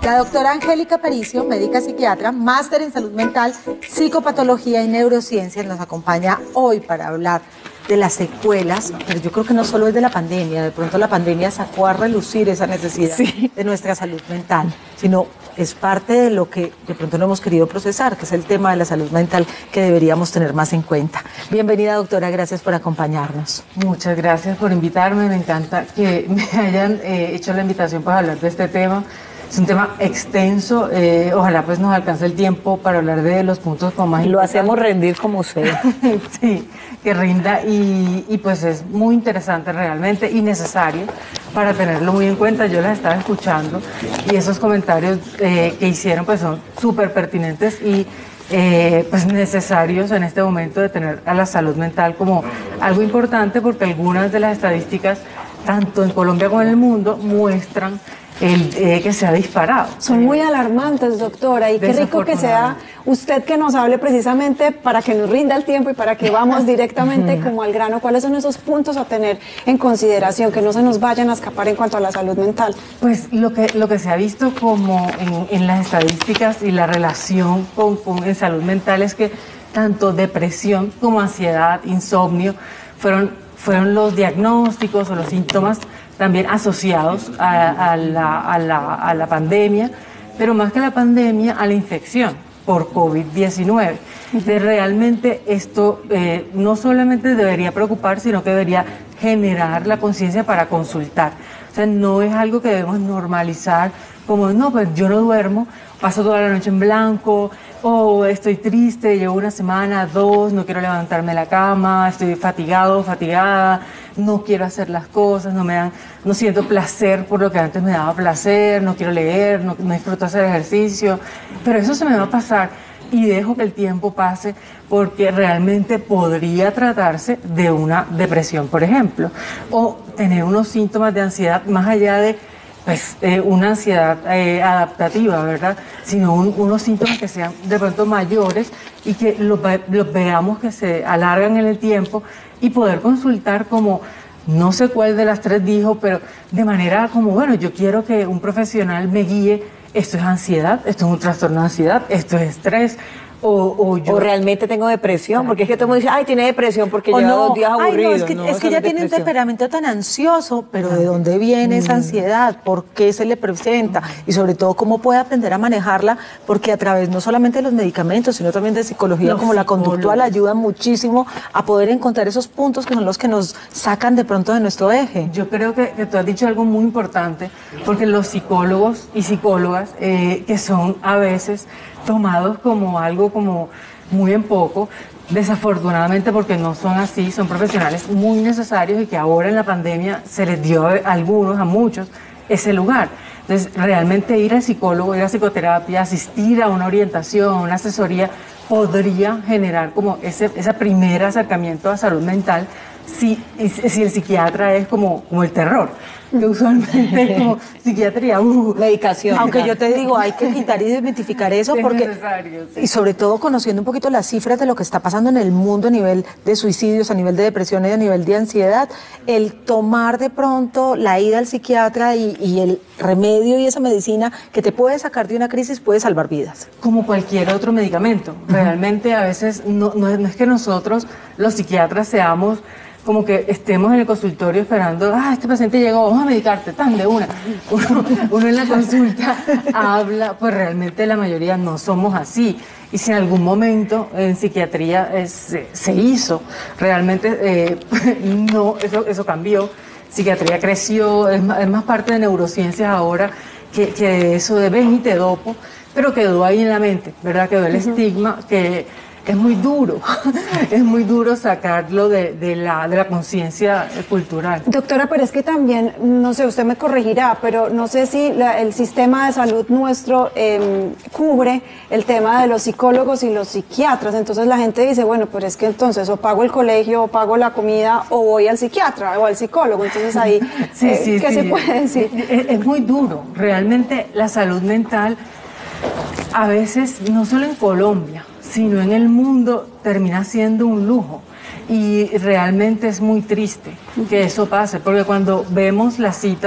La doctora Angélica Paricio, médica psiquiatra, máster en salud mental, psicopatología y neurociencias, nos acompaña hoy para hablar de las secuelas, pero yo creo que no solo es de la pandemia, de pronto la pandemia sacó a relucir esa necesidad de nuestra salud mental, sino es parte de lo que de pronto no hemos querido procesar, que es el tema de la salud mental que deberíamos tener más en cuenta. Bienvenida, doctora, gracias por acompañarnos. Muchas gracias por invitarme, me encanta que me hayan hecho la invitación para hablar de este tema. Es un tema extenso, ojalá pues nos alcance el tiempo para hablar de los puntos como más importantes. Lo hacemos rendir como sea. Sí, que rinda y pues es muy interesante realmente y necesario para tenerlo muy en cuenta. Yo las estaba escuchando y esos comentarios que hicieron pues son súper pertinentes y pues necesarios en este momento de tener a la salud mental como algo importante, porque algunas de las estadísticas, tanto en Colombia como en el mundo, muestran que se ha disparado. Son muy alarmantes, doctora, y qué rico que sea usted que nos hable precisamente para que nos rinda el tiempo y para que vamos directamente como al grano. ¿Cuáles son esos puntos a tener en consideración, que no se nos vayan a escapar en cuanto a la salud mental? Pues lo que se ha visto como en las estadísticas y la relación en salud mental es que tanto depresión como ansiedad, insomnio, fueron los diagnósticos o los síntomas también asociados a la pandemia, pero más que la pandemia, a la infección por COVID-19. Entonces, realmente esto no solamente debería preocupar, sino que debería generar la conciencia para consultar. O sea, no es algo que debemos normalizar como, no, pues yo no duermo, paso toda la noche en blanco, o estoy triste, llevo una semana, 2, no quiero levantarme de la cama, estoy fatigado, fatigada, no quiero hacer las cosas, no siento placer por lo que antes me daba placer, no quiero leer, no disfruto hacer ejercicio, pero eso se me va a pasar y dejo que el tiempo pase, porque realmente podría tratarse de una depresión, por ejemplo, o tener unos síntomas de ansiedad más allá de una ansiedad adaptativa, ¿verdad? Sino unos síntomas que sean de pronto mayores y que los veamos que se alargan en el tiempo, y poder consultar como, no sé cuál de las tres dijo, pero de manera como, bueno, yo quiero que un profesional me guíe, esto es ansiedad, esto es un trastorno de ansiedad, esto es estrés, o realmente tengo depresión, porque es que todo el mundo dice, ay, tiene depresión porque lleva 2 días aburrido. Ay, no, es que ya tiene un temperamento tan ansioso, pero ¿de dónde viene esa ansiedad? ¿Por qué se le presenta? Y sobre todo, ¿cómo puede aprender a manejarla? Porque a través no solamente de los medicamentos, sino también de psicología, como la conductual, ayuda muchísimo a poder encontrar esos puntos que son los que nos sacan de pronto de nuestro eje. Yo creo que tú has dicho algo muy importante, porque los psicólogos y psicólogas, que son a veces tomados como algo como muy en poco, desafortunadamente, porque no son así, son profesionales muy necesarios y que ahora en la pandemia se les dio a muchos, ese lugar. Entonces, realmente ir al psicólogo, ir a psicoterapia, asistir a una orientación, una asesoría, podría generar como ese primer acercamiento a salud mental, si el psiquiatra es como el terror, que usualmente es como psiquiatría, medicación. Aunque yo te digo, hay que quitar y desmitificar eso, es porque necesario, sí. Y sobre todo conociendo un poquito las cifras de lo que está pasando en el mundo a nivel de suicidios, a nivel de depresión y a nivel de ansiedad, el tomar de pronto la ida al psiquiatra y el remedio y esa medicina que te puede sacar de una crisis puede salvar vidas. Como cualquier otro medicamento. Realmente a veces no es que nosotros, los psiquiatras, seamos como que estemos en el consultorio esperando, este paciente llegó, vamos a medicarte, tan de una. Uno en la consulta habla, pues realmente la mayoría no somos así. Y si en algún momento en psiquiatría se hizo, realmente no, eso cambió. Psiquiatría creció, es más parte de neurociencias ahora que eso de ven y te dopo, pero quedó ahí en la mente, ¿verdad? Quedó el estigma que es muy duro sacarlo de la conciencia cultural. Doctora, pero es que también, no sé, usted me corregirá, pero no sé si el sistema de salud nuestro cubre el tema de los psicólogos y los psiquiatras. Entonces la gente dice, bueno, pero es que entonces o pago el colegio, o pago la comida, o voy al psiquiatra o al psicólogo. Entonces ahí, ¿qué se puede decir? Es muy duro. Realmente la salud mental, a veces, no solo en Colombia, sino en el mundo, termina siendo un lujo. Y realmente es muy triste que eso pase, porque cuando vemos las citas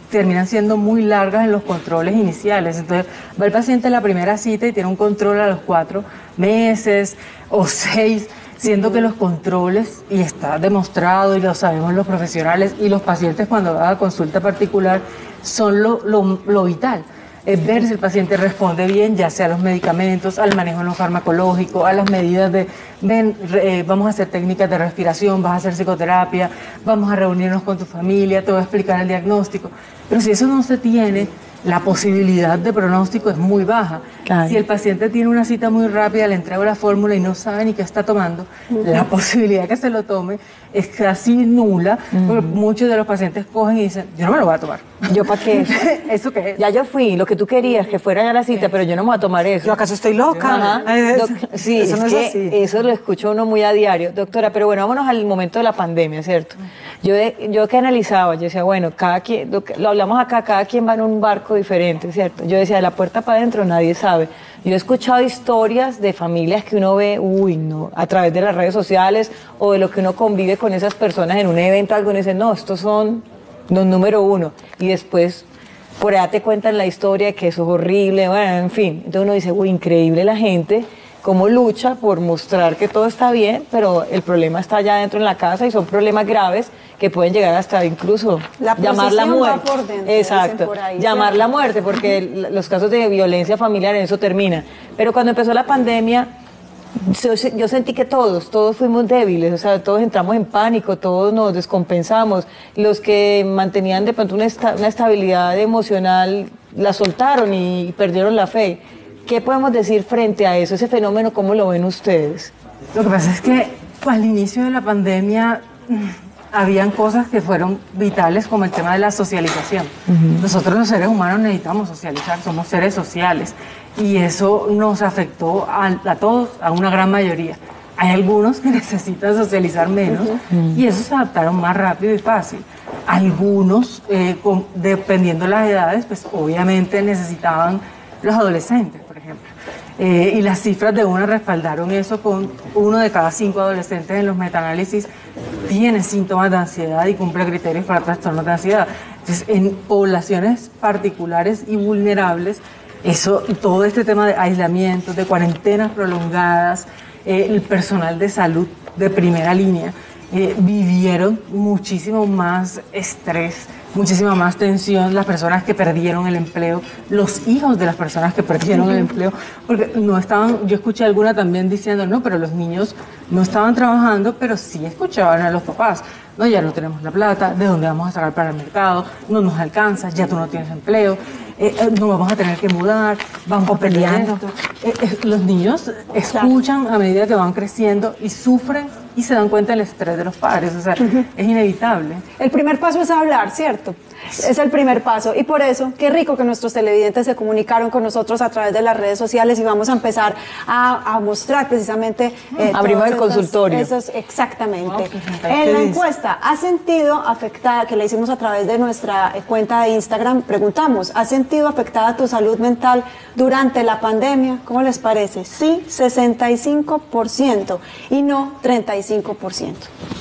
terminan siendo muy largas en los controles iniciales. Entonces, va el paciente a la primera cita y tiene un control a los 4 meses o 6, siendo que los controles, y está demostrado y lo sabemos los profesionales y los pacientes cuando van a consulta particular, son lo vital. Es ver si el paciente responde bien, ya sea a los medicamentos, al manejo no farmacológico, a las medidas de, vamos a hacer técnicas de respiración, vas a hacer psicoterapia, vamos a reunirnos con tu familia, te voy a explicar el diagnóstico. Pero si eso no se tiene, la posibilidad de pronóstico es muy baja. Claro. Si el paciente tiene una cita muy rápida, le entrego la fórmula y no sabe ni qué está tomando, la posibilidad de que se lo tome es casi nula, porque muchos de los pacientes cogen y dicen, yo no me lo voy a tomar. ¿Yo para qué? ¿Eso qué es? Ya yo fui, lo que tú querías, que fuera ya la cita, pero yo no me voy a tomar eso. ¿Yo acaso estoy loca? Sí, eso, no es así. Eso lo escucho uno muy a diario. Doctora, pero bueno, vámonos al momento de la pandemia, ¿cierto? Yo que analizaba, yo decía, bueno, cada quien, lo hablamos acá, cada quien va en un barco diferente, ¿cierto? Yo decía, de la puerta para adentro nadie sabe. Yo he escuchado historias de familias que uno ve, a través de las redes sociales o de lo que uno convive con esas personas en un evento, algo, y uno dice, no, estos son los número 1. Y después, por allá te cuentan la historia de que eso es horrible, bueno, en fin. Entonces uno dice, increíble la gente, cómo lucha por mostrar que todo está bien, pero el problema está allá adentro en la casa y son problemas graves que pueden llegar hasta incluso llamar la muerte. Va por dentro, exacto, por ahí, llamar la muerte, porque los casos de violencia familiar en eso terminan. Pero cuando empezó la pandemia, yo sentí que todos fuimos débiles, o sea, todos entramos en pánico, todos nos descompensamos. Los que mantenían de pronto una estabilidad emocional la soltaron y perdieron la fe. ¿Qué podemos decir frente a eso, ese fenómeno, cómo lo ven ustedes? Lo que pasa es que al inicio de la pandemia habían cosas que fueron vitales, como el tema de la socialización. Nosotros los seres humanos necesitamos socializar, somos seres sociales, y eso nos afectó a todos, a una gran mayoría. Hay algunos que necesitan socializar menos y esos se adaptaron más rápido y fácil. Algunos, dependiendo de las edades, pues obviamente necesitaban los adolescentes, por ejemplo. Y las cifras de UNA respaldaron eso, con 1 de cada 5 adolescentes en los metaanálisis tiene síntomas de ansiedad y cumple criterios para trastornos de ansiedad. Entonces, en poblaciones particulares y vulnerables, todo este tema de aislamiento, de cuarentenas prolongadas, el personal de salud de primera línea vivieron muchísimo más estrés, muchísima más tensión, las personas que perdieron el empleo, los hijos de las personas que perdieron el empleo, porque no estaban, yo escuché alguna también diciendo, no, pero los niños no estaban trabajando, pero sí escuchaban a los papás, no, ya no tenemos la plata, ¿de dónde vamos a sacar para el mercado? No nos alcanza, ya tú no tienes empleo, no vamos a tener que mudar, vamos peleando. Los niños escuchan a medida que van creciendo y sufren y se dan cuenta del estrés de los padres, o sea, es inevitable. El primer paso es hablar, ¿cierto? Es el primer paso, y por eso, qué rico que nuestros televidentes se comunicaron con nosotros a través de las redes sociales, y vamos a empezar a mostrar precisamente abrimos el consultorio. Exactamente. En la encuesta, ¿has sentido afectada, que la hicimos a través de nuestra cuenta de Instagram, preguntamos, ¿has sentido afectada tu salud mental durante la pandemia? ¿Cómo les parece? Sí, 65%, y no 35%.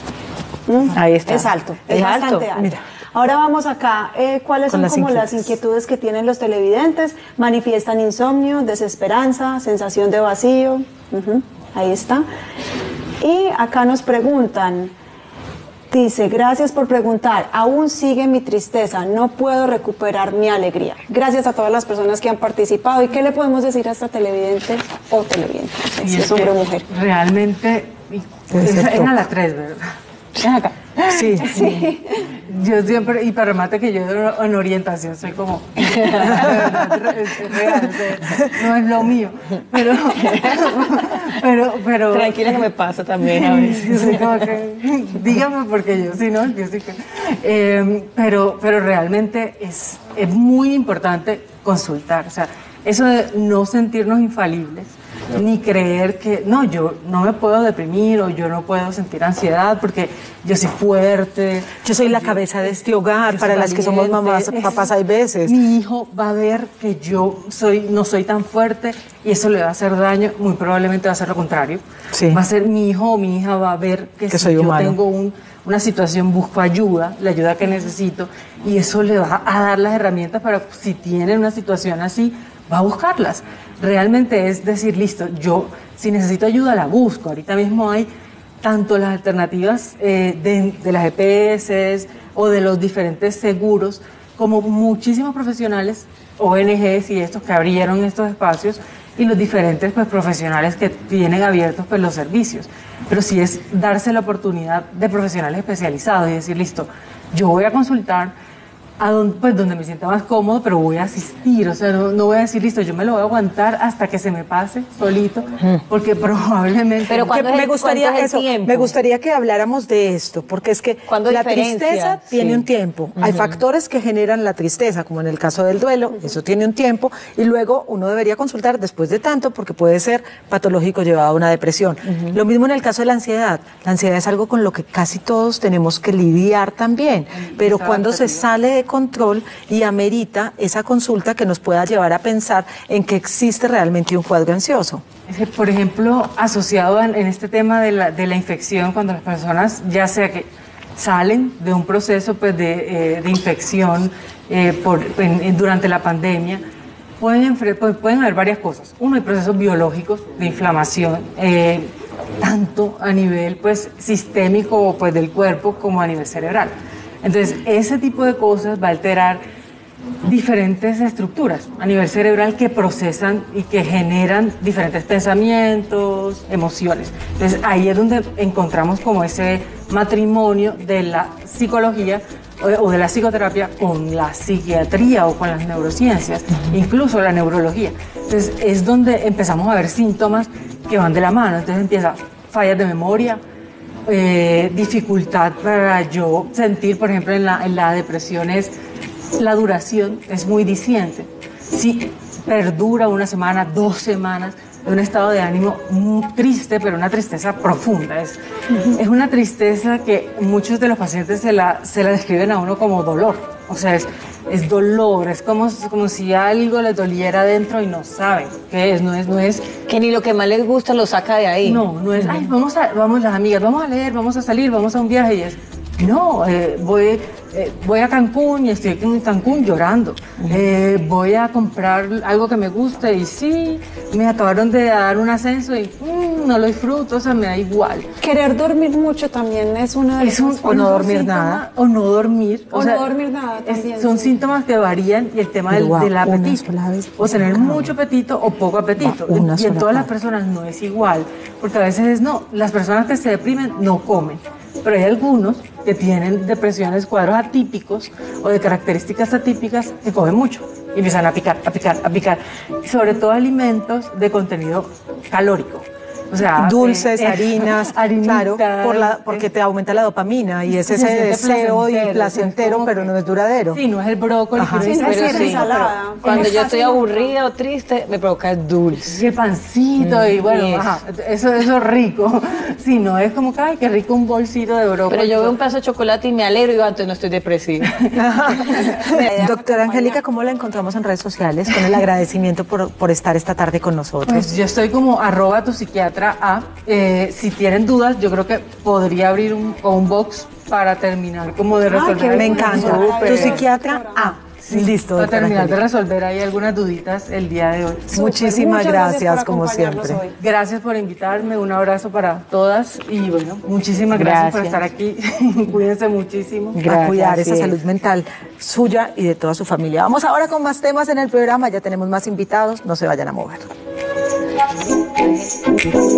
Ahí está. Es alto, es bastante alto. Mira. Ahora vamos acá, ¿cuáles son como las inquietudes que tienen los televidentes? Manifiestan insomnio, desesperanza, sensación de vacío. Ahí está. Y acá nos preguntan, dice, gracias por preguntar, aún sigue mi tristeza, no puedo recuperar mi alegría. Gracias a todas las personas que han participado. ¿Y qué le podemos decir a esta televidente o televidente? Si es hombre o mujer. Realmente, es a las 3, ¿verdad? Es acá. Sí, sí. Yo siempre, y para remate que yo en orientación soy como, es real, no es lo mío, pero tranquila que me pasa también a veces. Yo soy como que, dígame porque yo sí, ¿no? Yo sí que, pero realmente es muy importante consultar, o sea, eso de no sentirnos infalibles, ni creer que, no, yo no me puedo deprimir o yo no puedo sentir ansiedad porque yo soy fuerte. Yo soy la cabeza de este hogar, para las que somos mamás, papás hay veces. Mi hijo va a ver que yo no soy tan fuerte y eso le va a hacer daño, muy probablemente va a ser lo contrario. Sí. Va a ser mi hijo o mi hija va a ver que si soy yo humano. tengo una situación, busco ayuda, la ayuda que necesito, y eso le va a dar las herramientas para, si tiene una situación así, va a buscarlas. Realmente es decir, listo, yo si necesito ayuda la busco. Ahorita mismo hay tanto las alternativas de las EPS o de los diferentes seguros, como muchísimos profesionales, ONGs y estos que abrieron estos espacios, y los diferentes pues, profesionales que tienen abiertos pues, los servicios. Pero sí es darse la oportunidad de profesionales especializados y decir, listo, yo voy a consultar a donde me sienta más cómodo, pero voy a asistir, o sea, no voy a decir, listo, yo me lo voy a aguantar hasta que se me pase solito, porque probablemente... Pero ¿cuándo me gustaría que habláramos de esto, porque es que la tristeza tiene un tiempo. Hay factores que generan la tristeza, como en el caso del duelo, eso tiene un tiempo, y luego uno debería consultar después de tanto, porque puede ser patológico llevado a una depresión. Lo mismo en el caso de la ansiedad. La ansiedad es algo con lo que casi todos tenemos que lidiar también, pero cuando se sale de control y amerita esa consulta que nos pueda llevar a pensar en que existe realmente un cuadro ansioso. Por ejemplo, asociado en este tema de la infección, cuando las personas ya sea que salen de un proceso pues, de infección durante la pandemia, pueden haber varias cosas. Uno, hay procesos biológicos de inflamación, tanto a nivel pues, sistémico pues, del cuerpo como a nivel cerebral. Entonces, ese tipo de cosas va a alterar diferentes estructuras a nivel cerebral que procesan y que generan diferentes pensamientos, emociones. Entonces, ahí es donde encontramos como ese matrimonio de la psicología o de la psicoterapia con la psiquiatría o con las neurociencias, incluso la neurología. Entonces, es donde empezamos a ver síntomas que van de la mano. Entonces, empieza fallas de memoria, dificultad para yo sentir, por ejemplo, en la depresión la duración es muy diciente. Si perdura una semana, 2 semanas, de un estado de ánimo muy triste, pero una tristeza profunda. Es una tristeza que muchos de los pacientes se la describen a uno como dolor. O sea, es dolor, es como si algo les doliera adentro y no saben qué es, no es que ni lo que más les gusta lo saca de ahí. No es, ay, vamos las amigas, vamos a leer, vamos a salir, vamos a un viaje, y es, no, voy a Cancún y estoy en Cancún llorando. Voy a comprar algo que me guste y sí, me acabaron de dar un ascenso y no lo disfruto, o sea, me da igual. Querer dormir mucho también es una de las o no dormir nada. O no dormir. O no dormir nada también. Son síntomas que varían, y el tema del apetito. O tener mucho apetito o poco apetito. Y en todas las personas no es igual, porque a veces las personas que se deprimen no comen. Pero hay algunos que tienen depresiones, cuadros atípicos o de características atípicas que comen mucho y empiezan a picar. Y sobre todo alimentos de contenido calórico. O sea, dulces, harinas, claro, porque te aumenta la dopamina y es ese deseo y placentero, pero no es duradero. Sí, no es el brócoli, Cuando yo estoy aburrida o triste, me provoca dulce. El pancito y bueno, eso es rico. Sí, no es como que, ay, qué rico un bolsito de brócoli. Pero yo veo un pedazo de chocolate y me alegro y antes no estoy depresiva. Doctora Angélica, ¿cómo la encontramos en redes sociales? Con el agradecimiento por estar esta tarde con nosotros. Pues yo estoy como @tupsiquiatra. Si tienen dudas, yo creo que podría abrir un box para terminar como de resolver. Me encanta. Tu psiquiatra Sí, listo. Para terminar de resolver ahí algunas duditas el día de hoy. Muchísimas gracias como siempre. Hoy. Gracias por invitarme, un abrazo para todas y bueno, muchísimas gracias por estar aquí. Cuídense muchísimo. A cuidar esa salud mental suya y de toda su familia. Vamos ahora con más temas en el programa, ya tenemos más invitados, no se vayan a mover.